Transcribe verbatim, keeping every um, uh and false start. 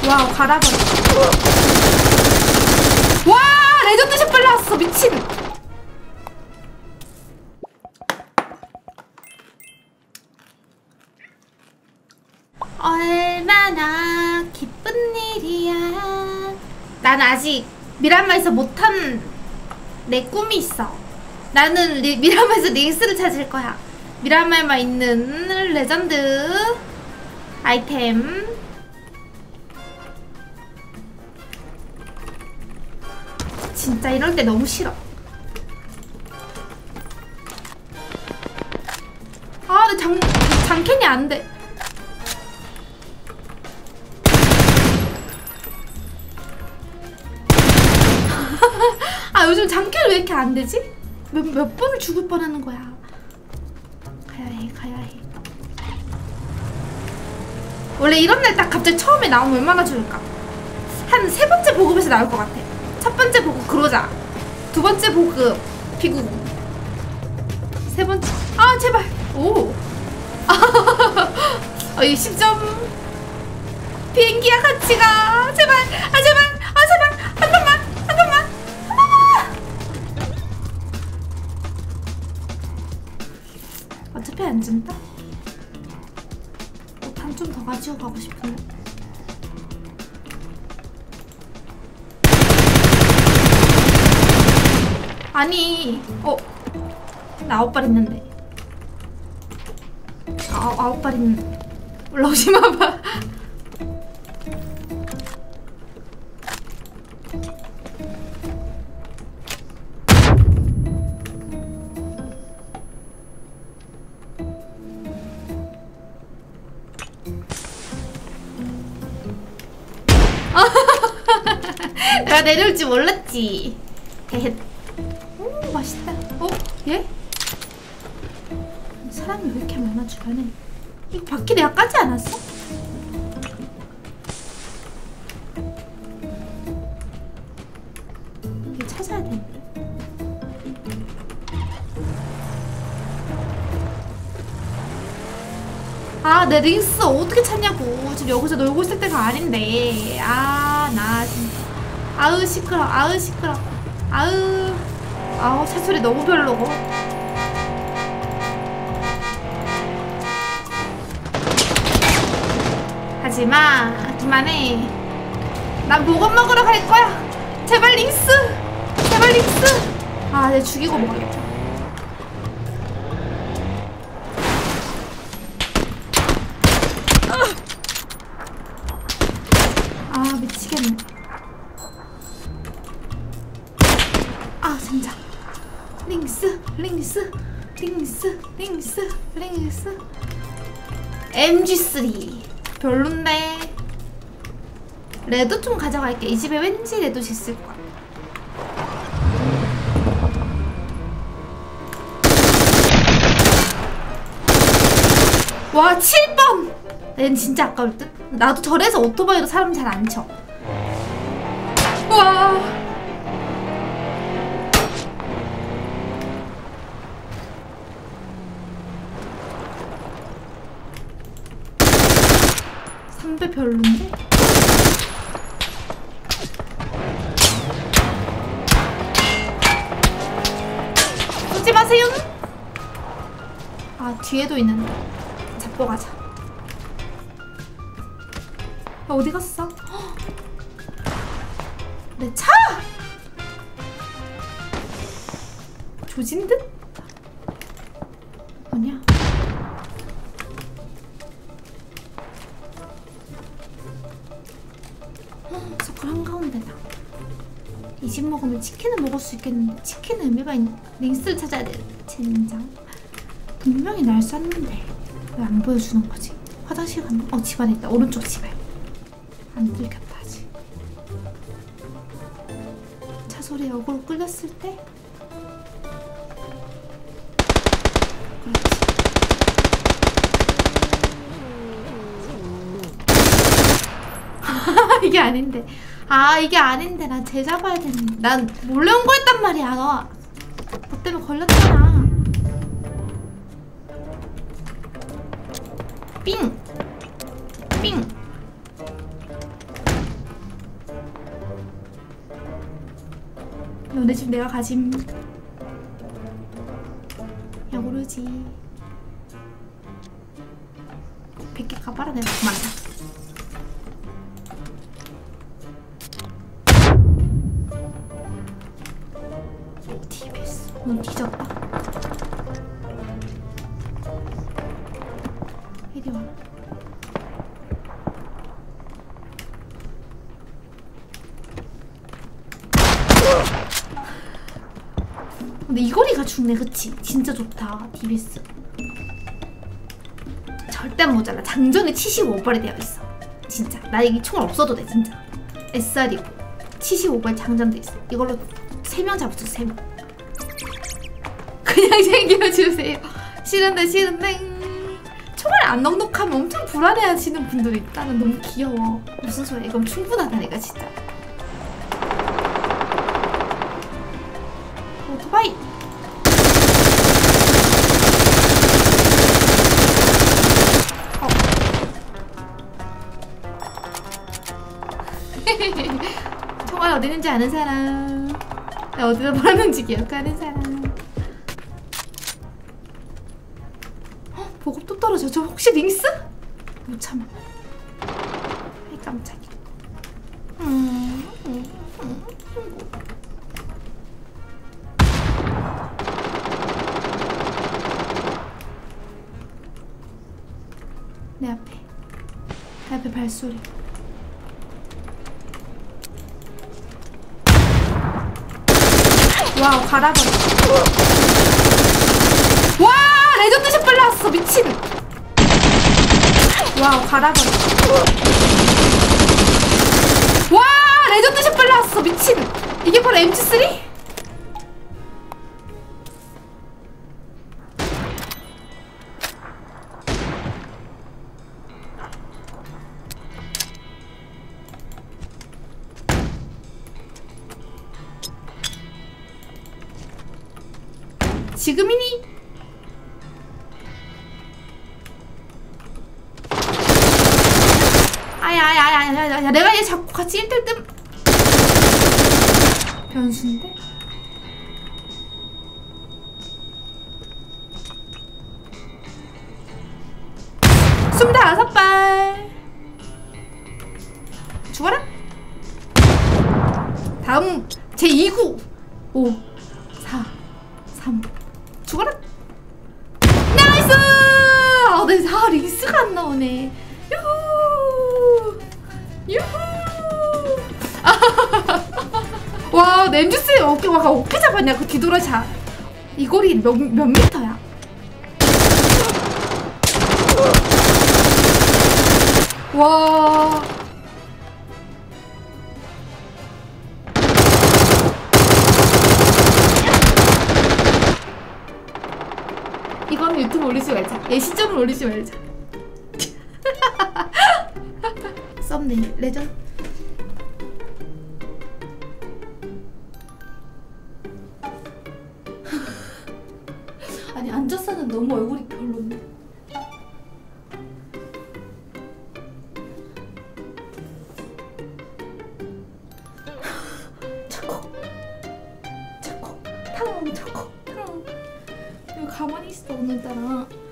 와, 갈아버려. 와, 레전드 샷 발라왔어. 미친. 얼마나 기쁜 일이야. 난 아직 미라마에서 못한 내 꿈이 있어. 나는 리, 미라마에서 링스를 찾을 거야. 미라마에만 있는 레전드 아이템. 진짜 이럴 때 너무 싫어. 아, 근데 장, 장캔이 안 돼. 아, 요즘 장캔 왜 이렇게 안 되지? 몇, 몇 번을 죽을 뻔하는 거야. 가야 해, 가야 해. 원래 이런 날 딱 갑자기 처음에 나오면 얼마나 좋을까? 한 세 번째 보급에서 나올 것 같아. 첫 번째 보급 그로자, 두 번째 보급 비구공, 세 번째 아 제발 오. 아, 이 십 점 비행기야 같이 가. 제발 아 제발 아 제발 한 번만 한 번만 한 번만. 어차피 안 준다. 한 좀 더 가지고 가고 싶은데. 아니, 어, 나 아홉 발 있는데. 아, 아홉 발 있는데. 올라오지 마봐. 내가 내려올 줄 몰랐지. 헤헤. 오, 맛있다. 어? 얘? 사람이 왜 이렇게 많아 주변에? 이거 바퀴 내가 까지 않았어? 이거 찾아야 되는데. 아, 내 링스 어떻게 찾냐고. 지금 여기서 놀고 있을 때가 아닌데. 아, 나 진짜. 아으 시끄러. 아으 시끄러. 아으. 아우, 새소리 너무 별로고. 하지마. 그만해. 난 보건 먹으러 갈 거야. 제발 링스. 제발 링스. 아, 내가 죽이고 먹어야겠다. 아, 미치겠네. 아, 진짜. 링스, 링스, 링스, 링스, 링스. 엠지 쓰리 별론데. 레드 좀 가져갈게. 이 집에 왠지 레드도 있을 거야. 와, 칠 번! 얜 진짜 아까울 듯? 나도 절에서 오토바이로 사람 잘 안 쳐. 와. 삼 배 별론데? 쏘지 마세요! 아, 뒤에도 있는데. 잡고 가자. 야, 어디 갔어? 헉! 내 차! 조진 듯? 뭐냐? 서클 한가운데다. 이 집 먹으면 치킨을 먹을 수 있겠는데 치킨은 의미가 있는. 링스를 찾아야 돼. 젠장. 분명히 날 쐈는데 왜 안 보여주는 거지? 화장실 갔나? 어, 집안에 있다. 오른쪽 집에. 안 들켰다 아직. 차 소리에 어그로 끌렸을 때. 그렇지. 이게 아닌데. 아, 이게 아닌데. 난 쟤 잡아야 되는데. 난 몰래 온 거였단 말이야. 너 너 때문에 걸렸잖아. 삥! 삥! 내 집 내가 가짐. 야 모르지. 백 개 가봐라 내가 그만다. 티비에스 넌 뒤졌다. 이리 와라. 근데 이 거리가 죽네. 그치? 진짜 좋다 디비에스. 절대 안 모자라. 장전에 칠십오 발이 되어 있어. 진짜 나 이 총알 없어도 돼. 진짜 에스알이고 칠십오 발 장전돼 있어. 이걸로 세 명 잡았어. 세 명 그냥 챙겨주세요. 싫은데 싫은데. 총알 안 넉넉하면 엄청 불안해하시는 분들이 있다는. 너무 귀여워. 무슨 소리야. 이건 충분하다니까 진짜. 오토바이. 어. 총알 어디 있는지 아는 사람. 나 어디다 버렸는지 기억하는 사람. 헉, 보급 또 떨어져. 저 혹시 링스? 못 참아. 아이 깜짝이야. 음, 음, 음, 음. 내 앞에 내 앞에 발소리. 와우 갈아버려. 와 레전드 샷 빨라왔어. 미친. 와우 갈아버려. 와 레전드 샷 빨라왔어. 미친. 이게 바로 엠지 쓰리? 지금이니? 아야 아야 아야 아야 아야. 내가 얘 자꾸 같이 일 대 뜸. 변수인데? 스물다섯 발. 죽어라. 다음 제이 구 오 사 삼 죽어라. 나이스! 아, 내 사 링스가 안 나오네. 유후! 유후! 와, 엠지스 어깨 와가 어깨 잡았냐? 그 뒤돌아차. 이 거리 몇, 몇 미터야? 와. 이거는 유튜브 올리지 말자. 얘 시점을 올리지 말자. 썸네일 레전. 아니 앉아서는 너무 얼굴이 별로인데. 차코 차코 탕 차코 탕. 이거 가만히 있어 오늘따라.